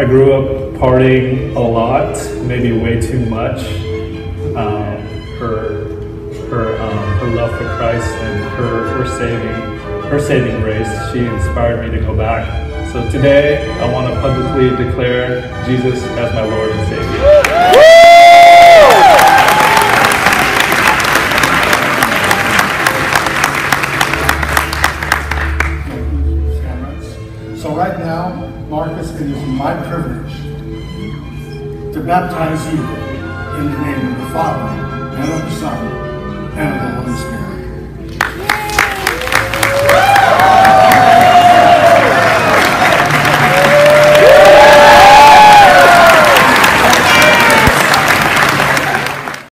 I grew up partying a lot, maybe way too much. Her love for Christ and her saving grace, she inspired me to go back. So today, I want to publicly declare Jesus as my Lord and Savior. So right now, Marcus, it is my privilege to baptize you in the name of the Father, and of the Son, and of the Holy Spirit.